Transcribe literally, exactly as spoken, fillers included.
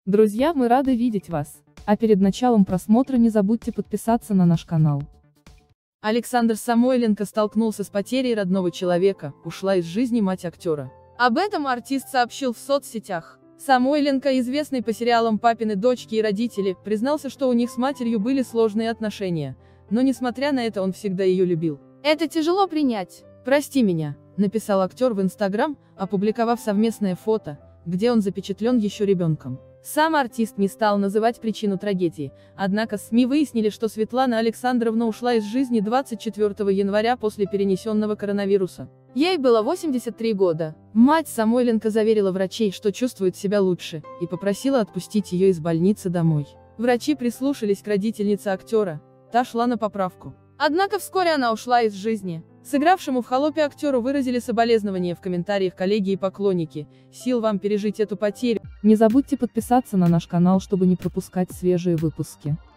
Друзья, мы рады видеть вас. А перед началом просмотра не забудьте подписаться на наш канал. Александр Самойленко столкнулся с потерей родного человека, ушла из жизни мать актера. Об этом артист сообщил в соцсетях. Самойленко, известный по сериалам «Папины дочки» и «Родители», признался, что у них с матерью были сложные отношения, но несмотря на это он всегда ее любил. «Это тяжело принять. Прости меня», — написал актер в Инстаграм, опубликовав совместное фото, где он запечатлен еще ребенком. Сам артист не стал называть причину трагедии, однако СМИ выяснили, что Светлана Александровна ушла из жизни двадцать четвёртого января после перенесенного коронавируса. Ей было восемьдесят три года. Мать Самойленко заверила врачей, что чувствует себя лучше, и попросила отпустить ее из больницы домой. Врачи прислушались к родительнице актера, та шла на поправку. Однако вскоре она ушла из жизни. Сыгравшему в «Холопе» актеру выразили соболезнования в комментариях коллеги и поклонники. Сил вам пережить эту потерю. Не забудьте подписаться на наш канал, чтобы не пропускать свежие выпуски.